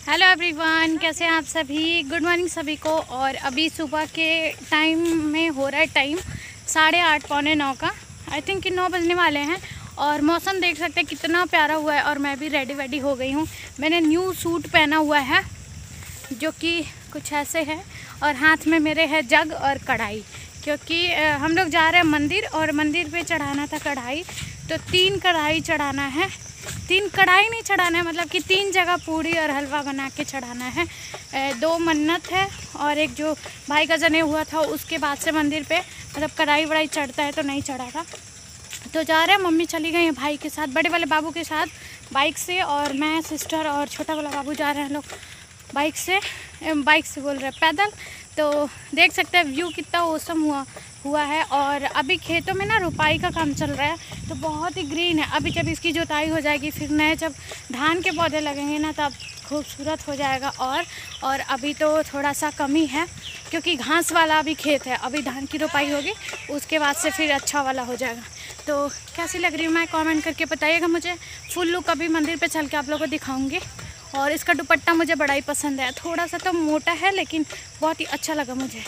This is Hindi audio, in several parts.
हेलो एवरीवन, कैसे हैं आप सभी। गुड मॉर्निंग सभी को। और अभी सुबह के टाइम में हो रहा है टाइम 8:30 पौने 9 का। आई थिंक कि 9 बजने वाले हैं। और मौसम देख सकते हैं कितना प्यारा हुआ है। और मैं भी रेडी हो गई हूँ। मैंने न्यू सूट पहना हुआ है जो कि कुछ ऐसे है। और हाथ में मेरे है जग और कढ़ाई, क्योंकि हम लोग जा रहे हैं मंदिर और मंदिर पे चढ़ाना था कढ़ाई। तो 3 कढ़ाई चढ़ाना है। 3 कढ़ाई नहीं चढ़ाना है, मतलब कि 3 जगह पूड़ी और हलवा बना के चढ़ाना है। 2 मन्नत है और एक जो भाई का जने हुआ था उसके बाद से मंदिर पे मतलब कढ़ाई वढ़ाई चढ़ता है तो नहीं चढ़ा था। तो जा रहे हैं, मम्मी चली गई हैं भाई के साथ, बड़े वाले बाबू के साथ बाइक से। और मैं, सिस्टर और छोटा वाला बाबू जा रहे हैं लोग बाइक से बोल रहे हैं पैदल। तो देख सकते हैं व्यू कितना औसम हुआ है। और अभी खेतों में ना रुपाई का काम चल रहा है, तो बहुत ही ग्रीन है। अभी जब इसकी जुताई हो जाएगी, फिर नए जब धान के पौधे लगेंगे ना, तब खूबसूरत हो जाएगा। और अभी तो थोड़ा सा कमी है, क्योंकि घास वाला अभी खेत है। अभी धान की रुपाई होगी, उसके बाद से फिर अच्छा वाला हो जाएगा। तो कैसी लग रही हूँ मैं, कमेंट करके बताइएगा मुझे। फुल लुक अभी मंदिर पे चल के आप लोगों को दिखाऊंगी। और इसका दुपट्टा मुझे बड़ा ही पसंद है। थोड़ा सा तो मोटा है, लेकिन बहुत ही अच्छा लगा मुझे।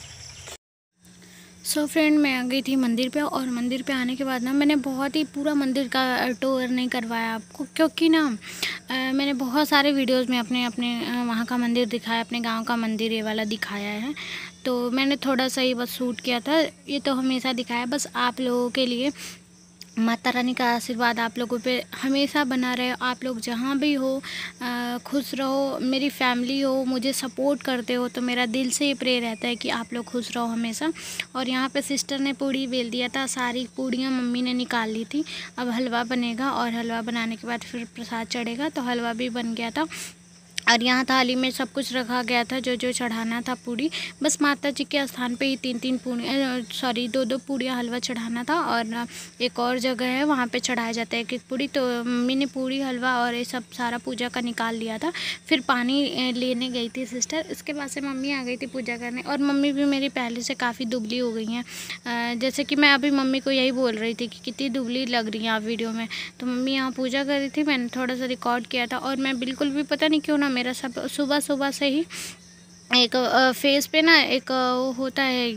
सो फ्रेंड, मैं आ गई थी मंदिर पे। और मंदिर पे आने के बाद ना मैंने बहुत ही पूरा मंदिर का टूर नहीं करवाया आपको, क्योंकि ना मैंने बहुत सारे वीडियोस में अपने वहाँ का मंदिर दिखाया, अपने गांव का मंदिर ये वाला दिखाया है। तो मैंने थोड़ा सा ही बस शूट किया था। ये तो हमेशा दिखाया बस आप लोगों के लिए। माता रानी का आशीर्वाद आप लोगों पे हमेशा बना रहे। आप लोग जहाँ भी हो खुश रहो। मेरी फैमिली हो, मुझे सपोर्ट करते हो, तो मेरा दिल से ये प्रे रहता है कि आप लोग खुश रहो हमेशा। और यहाँ पे सिस्टर ने पूड़ी बेल दिया था, सारी पूड़ियाँ मम्मी ने निकाल ली थी। अब हलवा बनेगा और हलवा बनाने के बाद फिर प्रसाद चढ़ेगा। तो हलवा भी बन गया था। और यहाँ थाली में सब कुछ रखा गया था जो जो चढ़ाना था पूड़ी। बस माता जी के स्थान पे ही 3-3 पूड़ी 2-2 पूड़ियाँ हलवा चढ़ाना था। और एक और जगह है वहाँ पे चढ़ाया जाता है एक पूड़ी। तो मम्मी ने पूड़ी हलवा और ये सब सारा पूजा का निकाल लिया था। फिर पानी लेने गई थी सिस्टर, इसके बाद से मम्मी आ गई थी पूजा करने। और मम्मी भी मेरी पहले से काफ़ी दुबली हो गई हैं। जैसे कि मैं अभी मम्मी को यही बोल रही थी कि कितनी दुबली लग रही हैं आप वीडियो में। तो मम्मी यहाँ पूजा कर रही थी, मैंने थोड़ा सा रिकॉर्ड किया था। और मैं बिल्कुल भी पता नहीं क्यों ना मेरा सब सुबह से ही एक फेस पे ना एक वो होता है,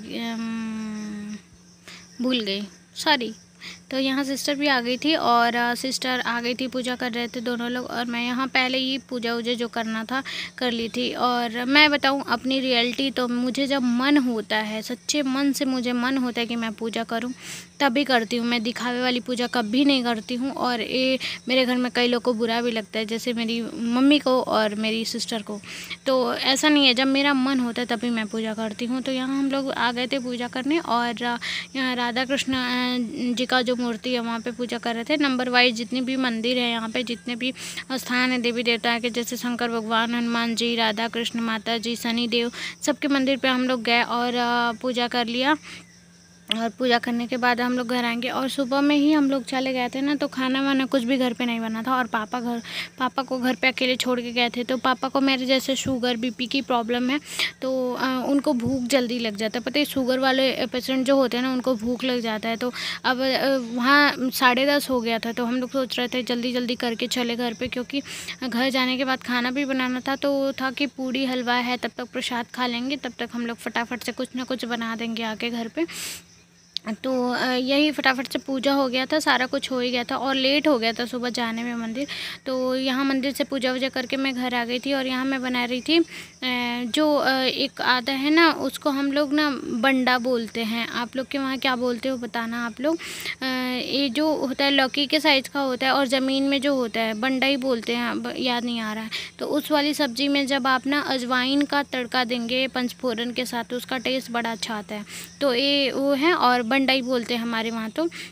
भूल गई, सॉरी। तो यहाँ सिस्टर भी आ गई थी और सिस्टर आ गई थी, पूजा कर रहे थे दोनों लोग। और मैं यहाँ पहले ही पूजा वूजा जो करना था कर ली थी। और मैं बताऊँ अपनी रियलिटी, तो मुझे जब मन होता है, सच्चे मन से मुझे मन होता है कि मैं पूजा करूँ, तभी करती हूँ। मैं दिखावे वाली पूजा कभी नहीं करती हूँ। और ये मेरे घर में कई लोग को बुरा भी लगता है, जैसे मेरी मम्मी को और मेरी सिस्टर को। तो ऐसा नहीं है, जब मेरा मन होता है तभी मैं पूजा करती हूँ। तो यहाँ हम लोग आ गए थे पूजा करने। और यहाँ राधा कृष्ण जी का जो मूर्ति है वहाँ पे पूजा कर रहे थे। नंबर वाइज जितनी भी मंदिर है यहाँ पे, जितने भी स्थान है देवी देवता के, जैसे शंकर भगवान, हनुमान जी, राधा कृष्ण, माता जी, शनि देव, सबके मंदिर पे हम लोग गए और पूजा कर लिया। और पूजा करने के बाद हम लोग घर आएंगे। और सुबह में ही हम लोग चले गए थे ना, तो खाना वाना कुछ भी घर पे नहीं बना था। और पापा को घर पे अकेले छोड़ के गए थे। तो पापा को मेरे जैसे शुगर बीपी की प्रॉब्लम है, तो उनको भूख जल्दी लग जाता है। पता है, शुगर वाले पेशेंट जो होते हैं ना, उनको भूख लग जाता है। तो अब वहाँ 10:30 हो गया था। तो हम लोग सोच रहे थे जल्दी जल्दी करके चले घर पर, क्योंकि घर जाने के बाद खाना भी बनाना था। तो था कि पूड़ी हलवा है, तब तक प्रसाद खा लेंगे, तब तक हम लोग फटाफट से कुछ ना कुछ बना देंगे आके घर पर। तो यही फटाफट से पूजा हो गया था, सारा कुछ हो ही गया था। और लेट हो गया था सुबह जाने में मंदिर। तो यहाँ मंदिर से पूजा वूजा करके मैं घर आ गई थी। और यहाँ मैं बना रही थी जो एक आता है ना, उसको हम लोग ना बंडा बोलते हैं। आप लोग के वहाँ क्या बोलते हो बताना आप लोग। ये जो होता है लौकी के साइज़ का होता है, और ज़मीन में जो होता है बंडा ही बोलते हैं, अब याद नहीं आ रहा है। तो उस वाली सब्ज़ी में जब आप ना अजवाइन का तड़का देंगे पंचफोरन के साथ, तो उसका टेस्ट बड़ा अच्छा आता है। तो ये वो है, और बंडाई बोलते हैं हमारे वहाँ।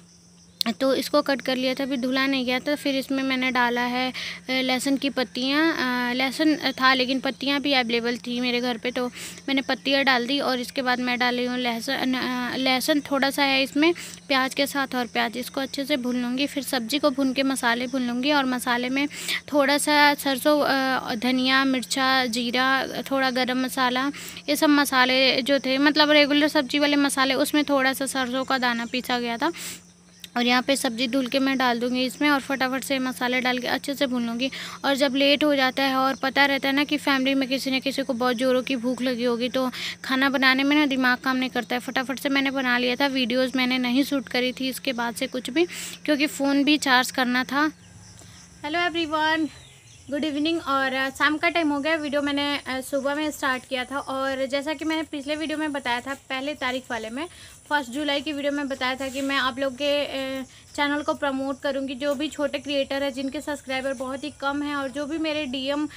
तो इसको कट कर लिया था, फिर धुला नहीं गया था। फिर इसमें मैंने डाला है लहसुन की पत्तियाँ। लहसुन था लेकिन पत्तियाँ भी अवेलेबल थी मेरे घर पे, तो मैंने पत्तियाँ डाल दी। और इसके बाद मैं डाली हूँ लहसुन थोड़ा सा है इसमें प्याज के साथ। और प्याज इसको अच्छे से भून लूँगी। फिर सब्ज़ी को भून के मसाले भून लूँगी। और मसाले में थोड़ा सा सरसों, धनिया, मिर्चा, जीरा, थोड़ा गरम मसाला, ये सब मसाले जो थे, मतलब रेगुलर सब्ज़ी वाले मसाले, उसमें थोड़ा सा सरसों का दाना पीसा गया था। और यहाँ पे सब्ज़ी धुल के मैं डाल दूँगी इसमें और फटाफट से मसाले डाल के अच्छे से भून लूँगी। और जब लेट हो जाता है और पता रहता है ना कि फैमिली में किसी न किसी को बहुत ज़ोरों की भूख लगी होगी, तो खाना बनाने में ना दिमाग काम नहीं करता है। फटाफट से मैंने बना लिया था। वीडियोज़ मैंने नहीं शूट करी थी इसके बाद से कुछ भी, क्योंकि फ़ोन भी चार्ज करना था। Hello everyone, good evening. और शाम का टाइम हो गया। वीडियो मैंने सुबह में स्टार्ट किया था और जैसा कि मैंने पिछले वीडियो में बताया था, पहले तारीख वाले में 1 जुलाई की वीडियो में बताया था कि मैं आप लोग के चैनल को प्रमोट करूंगी। जो भी छोटे क्रिएटर है जिनके सब्सक्राइबर बहुत ही कम हैं और जो भी मेरे डीएम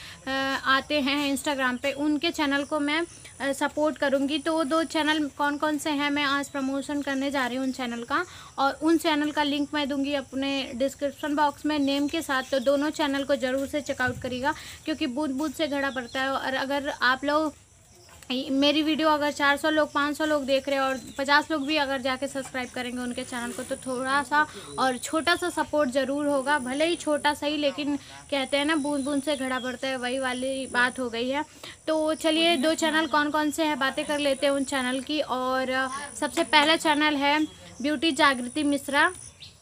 आते हैं इंस्टाग्राम पे, उनके चैनल को मैं सपोर्ट करूंगी। तो 2 चैनल कौन कौन से हैं मैं आज प्रमोशन करने जा रही हूँ उन चैनल का, और उन चैनल का लिंक मैं दूंगी अपने डिस्क्रिप्शन बॉक्स में नेम के साथ। तो दोनों चैनल को ज़रूर से चेकआउट करिएगा, क्योंकि बूथ बूथ से घड़ा पड़ता है। और अगर आप लोग मेरी वीडियो अगर 400 लोग 500 लोग देख रहे हैं और 50 लोग भी अगर जाके सब्सक्राइब करेंगे उनके चैनल को, तो थोड़ा सा और छोटा सा सपोर्ट ज़रूर होगा, भले ही छोटा सा ही, लेकिन कहते हैं ना बूंद बूंद से घड़ा भरता है, वही वाली बात हो गई है। तो चलिए 2 चैनल कौन कौन से हैं बातें कर लेते हैं उन चैनल की। और सबसे पहला चैनल है ब्यूटी जागृति मिश्रा।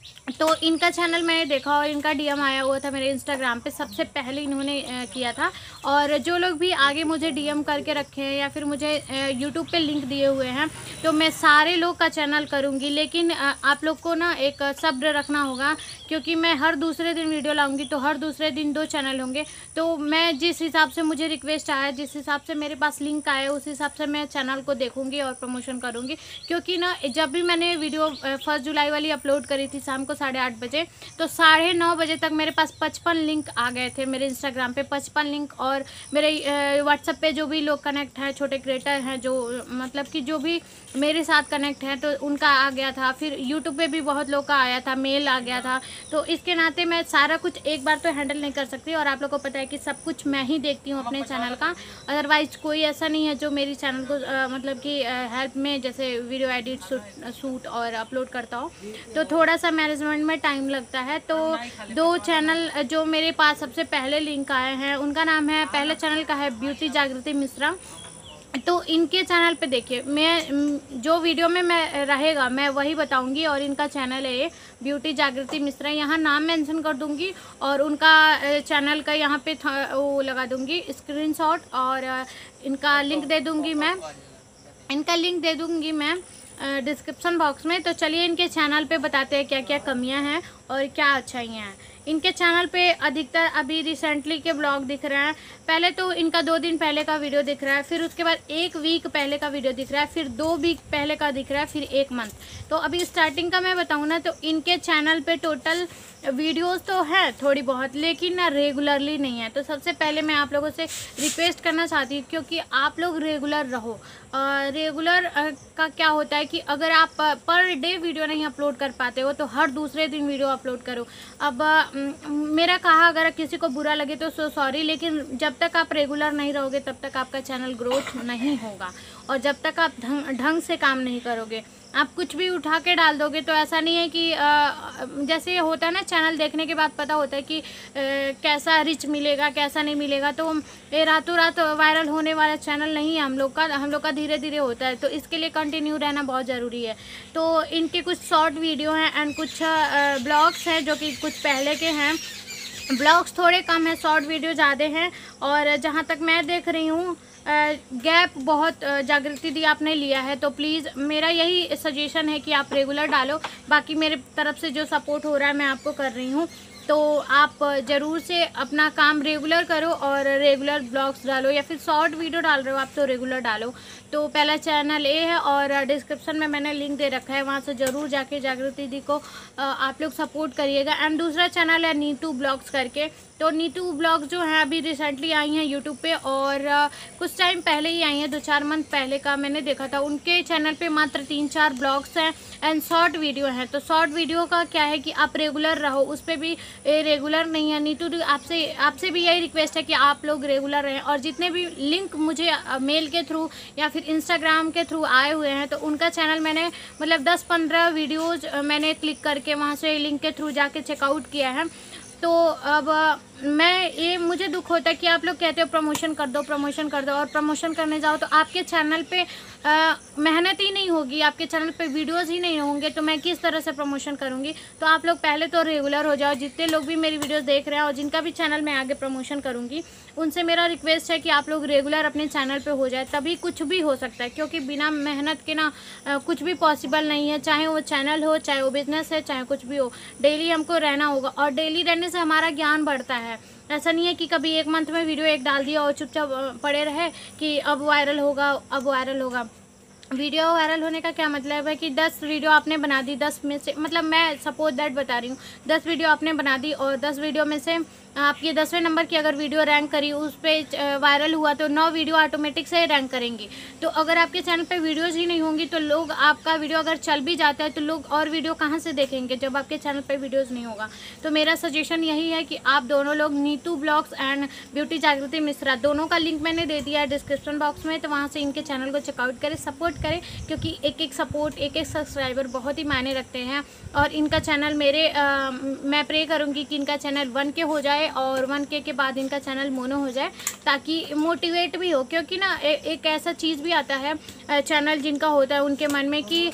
तो इनका चैनल मैंने देखा और इनका डीएम आया हुआ था मेरे इंस्टाग्राम पे, सबसे पहले इन्होंने किया था। और जो लोग भी आगे मुझे डीएम करके रखे हैं या फिर मुझे यूट्यूब पे लिंक दिए हुए हैं, तो मैं सारे लोग का चैनल करूँगी। लेकिन आप लोग को ना एक सब्र रखना होगा, क्योंकि मैं हर दूसरे दिन वीडियो लाऊंगी, तो हर दूसरे दिन 2 चैनल होंगे। तो मैं जिस हिसाब से मुझे रिक्वेस्ट आया, जिस हिसाब से मेरे पास लिंक आया, उस हिसाब से मैं चैनल को देखूँगी और प्रमोशन करूँगी। क्योंकि ना जब भी मैंने वीडियो 1 जुलाई वाली अपलोड करी थी शाम को 8:30 बजे, तो 9:30 बजे तक मेरे पास 55 लिंक आ गए थे मेरे इंस्टाग्राम पे, 55 लिंक। और मेरे व्हाट्सएप पे जो भी लोग कनेक्ट हैं, छोटे क्रिएटर हैं, जो मतलब कि जो भी मेरे साथ कनेक्ट हैं, तो उनका आ गया था। फिर यूट्यूब पे भी बहुत लोग का आया था, मेल आ गया था। तो इसके नाते मैं सारा कुछ एक बार तो हैंडल नहीं कर सकती, और आप लोग को पता है कि सब कुछ मैं ही देखती हूँ अपने चैनल का। अदरवाइज़ कोई ऐसा नहीं है जो मेरी चैनल को मतलब कि हेल्प में, जैसे वीडियो एडिट शूट और अपलोड करता हो, तो थोड़ा सा मैनेजमेंट में टाइम लगता है। तो 2 चैनल जो मेरे पास सबसे पहले लिंक आए हैं, उनका नाम है, पहले चैनल का है ब्यूटी जागृति मिश्रा। तो इनके चैनल पे देखिए, मैं जो वीडियो में मैं रहेगा मैं वही बताऊंगी। और इनका चैनल है ये ब्यूटी जागृति मिश्रा, यहाँ नाम मेंशन कर दूंगी और उनका चैनल का यहाँ पे वो लगा दूंगी स्क्रीनशॉट, और इनका लिंक दे दूंगी मैं डिस्क्रिप्शन बॉक्स में। तो चलिए इनके चैनल पे बताते हैं क्या क्या कमियां हैं और क्या अच्छाइयाँ हैं। इनके चैनल पे अधिकतर अभी रिसेंटली के ब्लॉग दिख रहे हैं। पहले तो इनका 2 दिन पहले का वीडियो दिख रहा है, फिर उसके बाद 1 वीक पहले का वीडियो दिख रहा है, फिर 2 वीक पहले का दिख रहा है, फिर 1 मंथ। तो अभी स्टार्टिंग का मैं बताऊँ ना, तो इनके चैनल पे टोटल वीडियोस तो है थोड़ी बहुत, लेकिन ना रेगुलरली नहीं है। तो सबसे पहले मैं आप लोगों से रिक्वेस्ट करना चाहती हूँ, क्योंकि आप लोग रेगुलर रहो। रेगुलर का क्या होता है कि अगर आप पर डे वीडियो नहीं अपलोड कर पाते हो, तो हर दूसरे दिन वीडियो अपलोड करो। अब मेरा कहा अगर किसी को बुरा लगे तो सॉरी, लेकिन जब तक आप रेगुलर नहीं रहोगे तब तक आपका चैनल ग्रोथ नहीं होगा। और जब तक आप ढंग से काम नहीं करोगे, आप कुछ भी उठा के डाल दोगे, तो ऐसा नहीं है कि जैसे होता है ना, चैनल देखने के बाद पता होता है कि कैसा रिच मिलेगा कैसा नहीं मिलेगा। तो ये रातों रात वायरल होने वाला चैनल नहीं है हम लोग का धीरे धीरे होता है। तो इसके लिए कंटिन्यू रहना बहुत ज़रूरी है। तो इनके कुछ शॉर्ट वीडियो हैं एंड कुछ ब्लॉग्स हैं जो कि कुछ पहले के हैं। ब्लॉग्स थोड़े कम है, शॉर्ट वीडियो ज़्यादा हैं। और जहाँ तक मैं देख रही हूँ गैप बहुत जागृति दी आपने लिया है, तो प्लीज़ मेरा यही सजेशन है कि आप रेगुलर डालो। बाकी मेरे तरफ से जो सपोर्ट हो रहा है मैं आपको कर रही हूँ, तो आप ज़रूर से अपना काम रेगुलर करो और रेगुलर ब्लॉग्स डालो, या फिर शॉर्ट वीडियो डाल रहे हो आप तो रेगुलर डालो। तो पहला चैनल ये है और डिस्क्रिप्शन में मैंने लिंक दे रखा है, वहाँ से ज़रूर जाके जागृति दी को आप लोग सपोर्ट करिएगा। एंड दूसरा चैनल है नीतू ब्लॉग्स करके। तो नीतू ब्लॉग्स जो हैं अभी रिसेंटली आई हैं यूट्यूब पे, और कुछ टाइम पहले ही आई हैं, 2-4 मंथ पहले का मैंने देखा था। उनके चैनल पे मात्र 3-4 ब्लॉग्स हैं एंड शॉर्ट वीडियो हैं। तो शॉर्ट वीडियो का क्या है कि आप रेगुलर रहो, उस पर भी रेगुलर नहीं है। नीतू आपसे भी यही रिक्वेस्ट है कि आप लोग रेगुलर रहें। और जितने भी लिंक मुझे मेल के थ्रू या फिर इंस्टाग्राम के थ्रू आए हुए हैं, तो उनका चैनल मैंने मतलब 10-15 वीडियोज़ मैंने क्लिक करके वहाँ से लिंक के थ्रू जाके चेकआउट किया है। तो अब मैं ये मुझे दुख होता है कि आप लोग कहते हो प्रमोशन कर दो, प्रमोशन कर दो, और प्रमोशन करने जाओ तो आपके चैनल पे मेहनत ही नहीं होगी, आपके चैनल पे वीडियोस ही नहीं होंगे, तो मैं किस तरह से प्रमोशन करूँगी। तो आप लोग पहले तो रेगुलर हो जाओ, जितने लोग भी मेरी वीडियोस देख रहे हैं और जिनका भी चैनल मैं आगे प्रमोशन करूँगी, उनसे मेरा रिक्वेस्ट है कि आप लोग रेगुलर अपने चैनल पे हो जाए, तभी कुछ भी हो सकता है। क्योंकि बिना मेहनत के ना कुछ भी पॉसिबल नहीं है, चाहे वो चैनल हो, चाहे वो बिज़नेस है, चाहे कुछ भी हो। डेली हमको रहना होगा, और डेली रहने से हमारा ज्ञान बढ़ता है। ऐसा नहीं है कि कभी एक मंथ में वीडियो एक डाल दिया और चुपचाप पड़े रहे कि अब वायरल होगा, अब वायरल होगा। वीडियो वायरल होने का क्या मतलब है कि 10 वीडियो आपने बना दी, 10 में से, मतलब मैं सपोज दैट बता रही हूँ, 10 वीडियो आपने बना दी और 10 वीडियो में से आपकी 10वें नंबर की अगर वीडियो रैंक करी, उस पर वायरल हुआ, तो 9 वीडियो ऑटोमेटिक से रैंक करेंगी। तो अगर आपके चैनल पे वीडियोस ही नहीं होंगी तो लोग, आपका वीडियो अगर चल भी जाता है तो लोग और वीडियो कहाँ से देखेंगे जब आपके चैनल पे वीडियोस नहीं होगा। तो मेरा सजेशन यही है कि आप दोनों लोग नीतू ब्लॉग्स एंड ब्यूटी जागृति मिश्रा, दोनों का लिंक मैंने दे दिया है डिस्क्रिप्शन बॉक्स में, तो वहाँ से इनके चैनल को चेकआउट करें, सपोर्ट करें, क्योंकि एक एक सपोर्ट, एक एक सब्सक्राइबर बहुत ही मायने रखते हैं। और इनका चैनल मैं प्रे करूँगी कि इनका चैनल 1K हो जाए और 1K के बाद इनका चैनल मोनो हो जाए, ताकि मोटिवेट भी हो। क्योंकि ना एक ऐसा चीज़ भी आता है चैनल जिनका होता है उनके मन में कि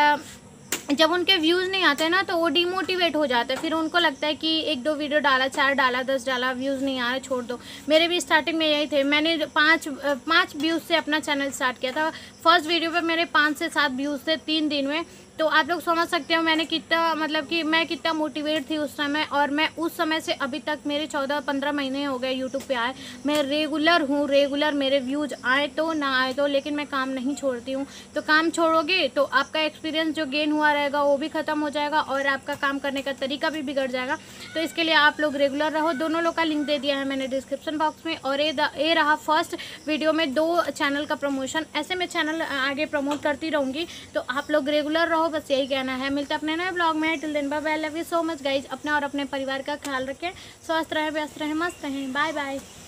जब उनके व्यूज़ नहीं आते ना तो वो डिमोटिवेट हो जाता है। फिर उनको लगता है कि 1-2 वीडियो डाला, 4 डाला, 10 डाला, व्यूज़ नहीं आ रहे, छोड़ दो। मेरे भी स्टार्टिंग में यही थे, मैंने 5 व्यूज़ से अपना चैनल स्टार्ट किया था। फर्स्ट वीडियो पे मेरे 5 से 7 व्यूज़ थे 3 दिन में। तो आप लोग समझ सकते हो मैंने कितना, मतलब कि मैं कितना मोटिवेट थी उस समय। और मैं उस समय से अभी तक, मेरे 14-15 महीने हो गए यूट्यूब पे आए, मैं रेगुलर हूँ, रेगुलर मेरे व्यूज़ आए तो ना आए तो, लेकिन मैं काम नहीं छोड़ती हूँ। तो काम छोड़ोगे तो आपका एक्सपीरियंस जो गेन हुआ रहेगा वो भी ख़त्म हो जाएगा और आपका काम करने का तरीका भी बिगड़ जाएगा। तो इसके लिए आप लोग रेगुलर रहो। दोनों लोग का लिंक दे दिया है मैंने डिस्क्रिप्शन बॉक्स में। और ये रहा फर्स्ट वीडियो में 2 चैनल का प्रमोशन। ऐसे मैं चैनल आगे प्रमोट करती रहूँगी, तो आप लोग रेगुलर रहो, बस यही कहना है। मिलते अपने नए ब्लॉग में। Till then bye bye, love you so much guys. अपना और अपने परिवार का ख्याल रखें, स्वस्थ रहें, व्यस्त रहें, मस्त रहें। Bye bye.